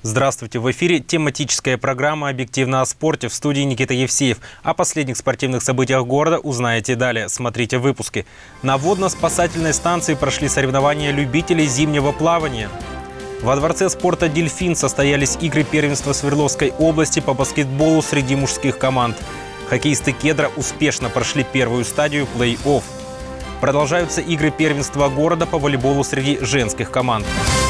Здравствуйте! В эфире тематическая программа «Объективно о спорте», в студии Никита Евсеев. О последних спортивных событиях города узнаете далее. Смотрите в выпуске. На водно-спасательной станции прошли соревнования любителей зимнего плавания. Во дворце спорта «Дельфин» состоялись игры первенства Свердловской области по баскетболу среди мужских команд. Хоккеисты «Кедра» успешно прошли первую стадию плей-офф. Продолжаются игры первенства города по волейболу среди женских команд.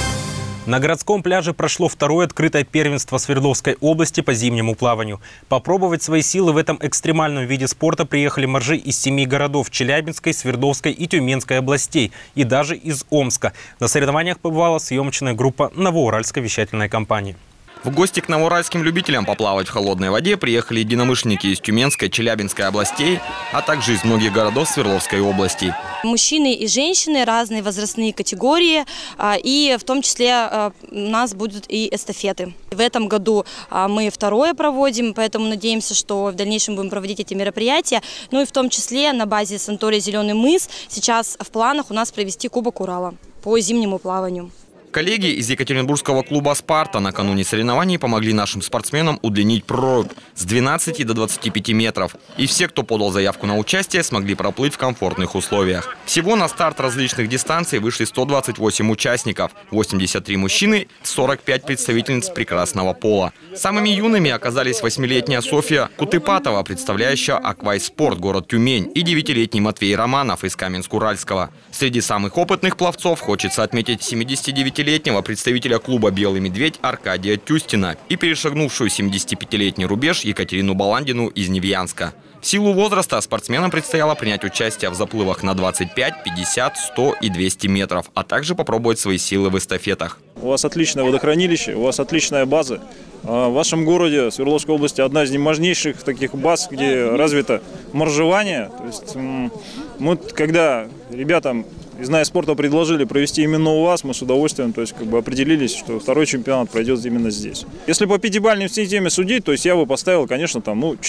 На городском пляже прошло второе открытое первенство Свердловской области по зимнему плаванию. Попробовать свои силы в этом экстремальном виде спорта приехали моржи из 7 городов – Челябинской, Свердловской и Тюменской областей, и даже из Омска. На соревнованиях побывала съемочная группа Новоуральской вещательной компании. В гости к новоуральским любителям поплавать в холодной воде приехали единомышленники из Тюменской, Челябинской областей, а также из многих городов Свердловской области. Мужчины и женщины, разные возрастные категории, и в том числе у нас будут и эстафеты. В этом году мы второе проводим, поэтому надеемся, что в дальнейшем будем проводить эти мероприятия. Ну и в том числе на базе санатория «Зеленый мыс» сейчас в планах у нас провести Кубок Урала по зимнему плаванию. Коллеги из екатеринбургского клуба «Спарта» накануне соревнований помогли нашим спортсменам удлинить прорубь с 12 до 25 метров. И все, кто подал заявку на участие, смогли проплыть в комфортных условиях. Всего на старт различных дистанций вышли 128 участников, 83 мужчины, 45 представительниц прекрасного пола. Самыми юными оказались 8-летняя Софья Кутыпатова, представляющая «Аквайспорт» город Тюмень, и 9-летний Матвей Романов из Каменск-Уральского. Среди самых опытных пловцов хочется отметить 79-летнего представителя клуба «Белый медведь» Аркадия Тюстина и перешагнувшую 75-летний рубеж Екатерину Баландину из Невьянска. В силу возраста спортсменам предстояло принять участие в заплывах на 25, 50, 100 и 200 метров, а также попробовать свои силы в эстафетах. У вас отличное водохранилище, у вас отличная база. В вашем городе, Свердловской области, одна из немощнейших таких баз, где развито моржевание. То есть, мы, когда ребятам из «Зная спорта» предложили провести именно у вас, мы с удовольствием определились, что второй чемпионат пройдет именно здесь. Если по пятибалльной системе судить, то есть я бы поставил, конечно,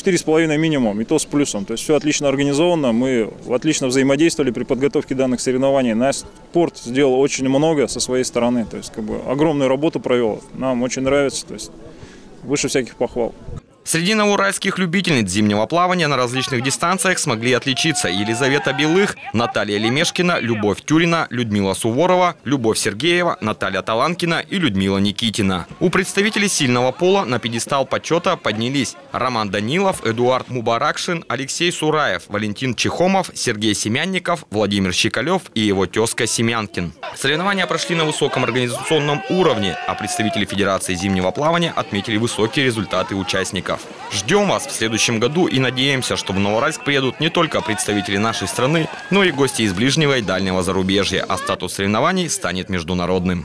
4,5 минимум, и то с плюсом. То есть все отлично организовано, мы отлично взаимодействовали при подготовке данных соревнований. Наш спорт сделал очень много со своей стороны, то есть огромную работу провел. Нам очень нравится, то есть выше всяких похвал. Среди новоуральских любительниц зимнего плавания на различных дистанциях смогли отличиться Елизавета Белых, Наталья Лемешкина, Любовь Тюрина, Людмила Суворова, Любовь Сергеева, Наталья Таланкина и Людмила Никитина. У представителей сильного пола на пьедестал почета поднялись Роман Данилов, Эдуард Мубаракшин, Алексей Сураев, Валентин Чехомов, Сергей Семянников, Владимир Щекалев и его тезка Семянкин. Соревнования прошли на высоком организационном уровне, а представители Федерации зимнего плавания отметили высокие результаты участников. Ждем вас в следующем году и надеемся, что в Новоуральск приедут не только представители нашей страны, но и гости из ближнего и дальнего зарубежья, а статус соревнований станет международным.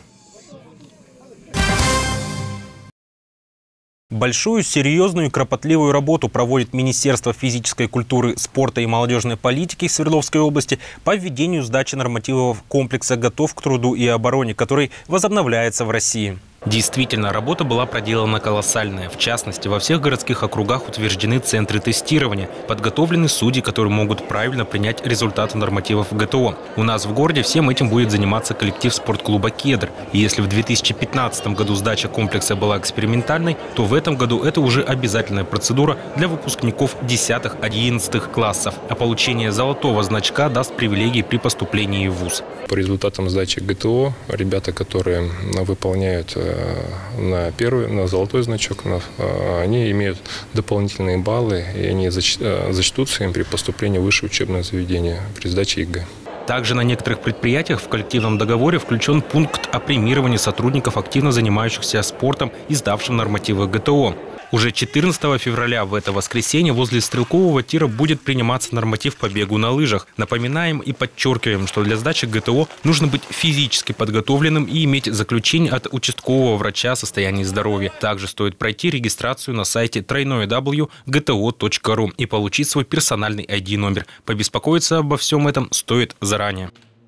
Большую, серьезную и кропотливую работу проводит Министерство физической культуры, спорта и молодежной политики Свердловской области по введению сдачи нормативов комплекса «Готов к труду и обороне», который возобновляется в России. Действительно, работа была проделана колоссальная. В частности, во всех городских округах утверждены центры тестирования, подготовлены судьи, которые могут правильно принять результаты нормативов ГТО. У нас в городе всем этим будет заниматься коллектив спортклуба «Кедр». И если в 2015 году сдача комплекса была экспериментальной, то в этом году это уже обязательная процедура для выпускников 10-11 классов. А получение золотого значка даст привилегии при поступлении в вуз. По результатам сдачи ГТО ребята, которые выполняют на золотой значок, они имеют дополнительные баллы, и они зачтутся им при поступлении в высшее учебное заведение при сдаче ЕГЭ. Также на некоторых предприятиях в коллективном договоре включен пункт о премировании сотрудников, активно занимающихся спортом и сдавшим нормативы ГТО. Уже 14 февраля в это воскресенье возле стрелкового тира будет приниматься норматив по бегу на лыжах. Напоминаем и подчеркиваем, что для сдачи ГТО нужно быть физически подготовленным и иметь заключение от участкового врача о состоянии здоровья. Также стоит пройти регистрацию на сайте www.gto.ru и получить свой персональный ID-номер. Побеспокоиться обо всем этом стоит заранее.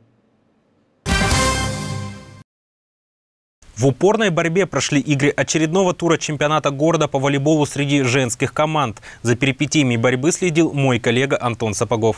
В упорной борьбе прошли игры очередного тура чемпионата города по волейболу среди женских команд. За перипетиями борьбы следил мой коллега Антон Сапогов.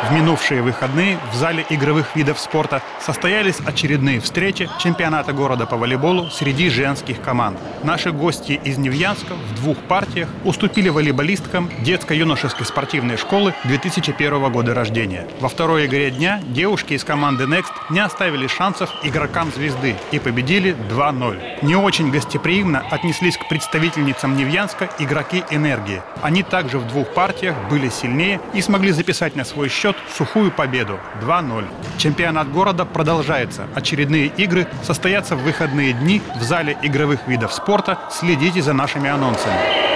В минувшие выходные в зале игровых видов спорта состоялись очередные встречи чемпионата города по волейболу среди женских команд. Наши гости из Невьянска в двух партиях уступили волейболисткам детско-юношеской спортивной школы 2001 года рождения. Во второй игре дня девушки из команды Next не оставили шансов игрокам «Звезды» и победили 2-0. Не очень гостеприимно отнеслись к представительницам Невьянска игроки «Энергии». Они также в двух партиях были сильнее и смогли записать на свой счет сухую победу 2-0. Чемпионат города продолжается. Очередные игры состоятся в выходные дни в зале игровых видов спорта. Следите за нашими анонсами.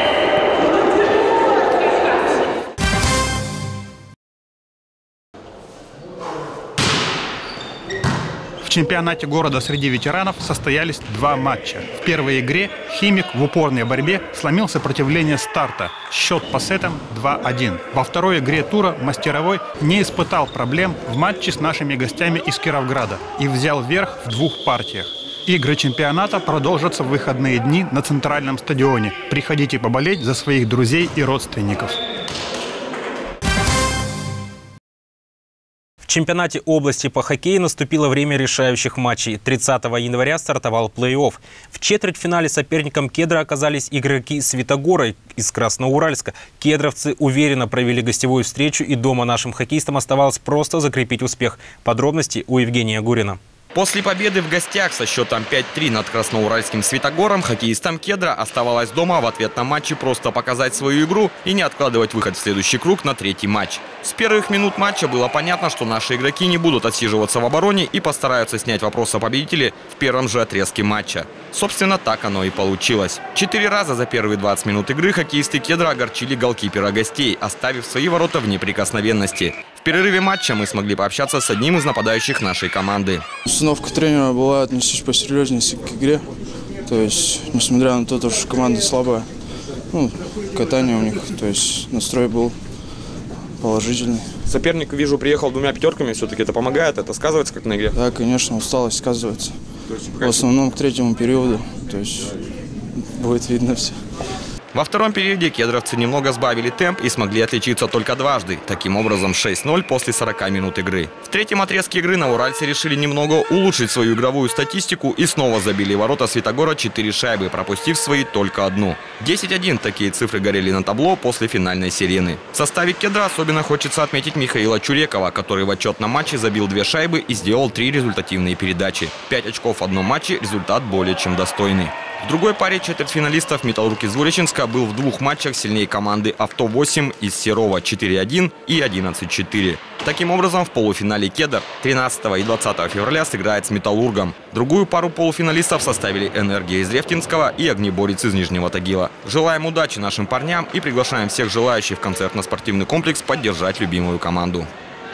В чемпионате города среди ветеранов состоялись два матча. В первой игре «Химик» в упорной борьбе сломил сопротивление старта. Счет по сетам 2-1. Во второй игре тура «Мастеровой» не испытал проблем в матче с нашими гостями из Кировграда и взял верх в двух партиях. Игры чемпионата продолжатся в выходные дни на центральном стадионе. Приходите поболеть за своих друзей и родственников. В чемпионате области по хоккею наступило время решающих матчей. 30 января стартовал плей-офф. В четвертьфинале соперником «Кедра» оказались игроки Светогора из Красноуральска. Кедровцы уверенно провели гостевую встречу, и дома нашим хоккеистам оставалось просто закрепить успех. Подробности у Евгения Гурина. После победы в гостях со счетом 5-3 над красноуральским Светогором хоккеистам «Кедра» оставалось дома в ответном матче просто показать свою игру и не откладывать выход в следующий круг на третий матч. С первых минут матча было понятно, что наши игроки не будут отсиживаться в обороне и постараются снять вопрос о победителе в первом же отрезке матча. Собственно, так оно и получилось. 4 раза за первые 20 минут игры хоккеисты «Кедра» огорчили голкипера гостей, оставив свои ворота в неприкосновенности. В перерыве матча мы смогли пообщаться с одним из нападающих нашей команды. Установка тренера была отнестись посерьезнее к игре. То есть, несмотря на то, что команда слабая, катание у них, то есть настрой был положительный. Соперник, вижу, приехал двумя пятерками, все-таки это помогает, это сказывается как на игре? Да, конечно, усталость сказывается. В основном к третьему периоду, то есть будет видно все. Во втором периоде кедровцы немного сбавили темп и смогли отличиться только дважды. Таким образом, 6-0 после 40 минут игры. В третьем отрезке игры новоуральцы решили немного улучшить свою игровую статистику и снова забили ворота Светогора 4 шайбы, пропустив свои только одну. 10-1 такие цифры горели на табло после финальной сирены. В составе «Кедра» особенно хочется отметить Михаила Чурекова, который в отчетном матче забил 2 шайбы и сделал 3 результативные передачи. 5 очков в одном матче – результат более чем достойный. В другой паре четвертьфиналистов «Металлург» из Двуреченска был в 2 матчах сильнее команды «Авто-8» из Серова 4-1 и 11-4. Таким образом, в полуфинале «Кедр» 13 и 20 февраля сыграет с «Металлургом». Другую пару полуфиналистов составили «Энергия» из Рефтинского и «Огнеборец» из Нижнего Тагила. Желаем удачи нашим парням и приглашаем всех желающих в концертно-спортивный комплекс поддержать любимую команду.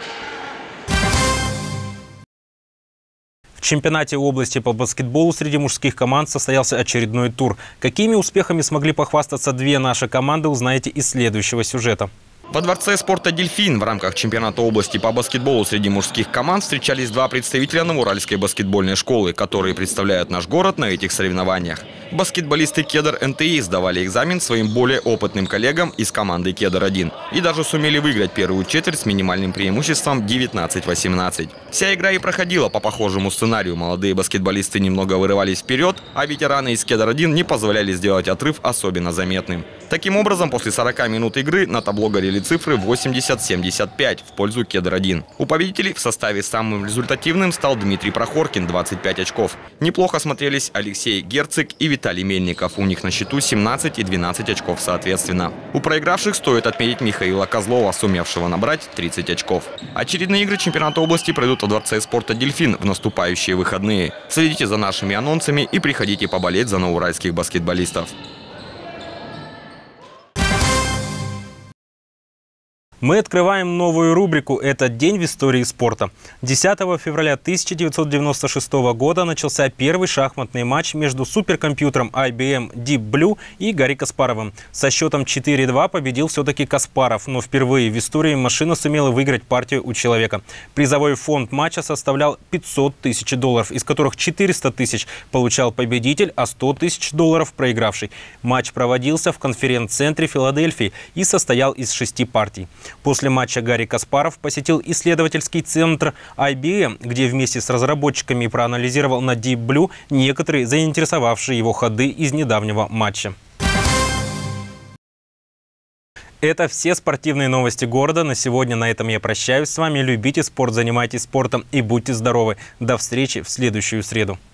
В чемпионате области по баскетболу среди мужских команд состоялся очередной тур. Какими успехами смогли похвастаться две наши команды, узнаете из следующего сюжета. Во дворце спорта «Дельфин» в рамках чемпионата области по баскетболу среди мужских команд встречались 2 представителя Новоуральской баскетбольной школы, которые представляют наш город на этих соревнованиях. Баскетболисты «Кедр НТИ» сдавали экзамен своим более опытным коллегам из команды «Кедр-1» и даже сумели выиграть первую четверть с минимальным преимуществом 19-18. Вся игра и проходила по похожему сценарию. Молодые баскетболисты немного вырывались вперед, а ветераны из «Кедр-1» не позволяли сделать отрыв особенно заметным. Таким образом, после 40 минут игры на табло горели цифры 80-75 в пользу «Кедр-1». У победителей в составе самым результативным стал Дмитрий Прохоркин, 25 очков. Неплохо смотрелись Алексей Герцик и Виталий Мельников. У них на счету 17 и 12 очков соответственно. У проигравших стоит отметить Михаила Козлова, сумевшего набрать 30 очков. Очередные игры чемпионата области пройдут во дворце спорта «Дельфин» в наступающие выходные. Следите за нашими анонсами и приходите поболеть за новоуральских баскетболистов. Мы открываем новую рубрику «Этот день в истории спорта». 10 февраля 1996 года начался первый шахматный матч между суперкомпьютером IBM Deep Blue и Гарри Каспаровым. Со счетом 4-2 победил все-таки Каспаров, но впервые в истории машина сумела выиграть партию у человека. Призовой фонд матча составлял $500 тысяч, из которых 400 тысяч получал победитель, а $100 тысяч проигравший. Матч проводился в конференц-центре Филадельфии и состоял из 6 партий. После матча Гарри Каспаров посетил исследовательский центр IBM, где вместе с разработчиками проанализировал на Deep Blue некоторые заинтересовавшие его ходы из недавнего матча. Это все спортивные новости города. На сегодня на этом я прощаюсь с вами. Любите спорт, занимайтесь спортом и будьте здоровы. До встречи в следующую среду.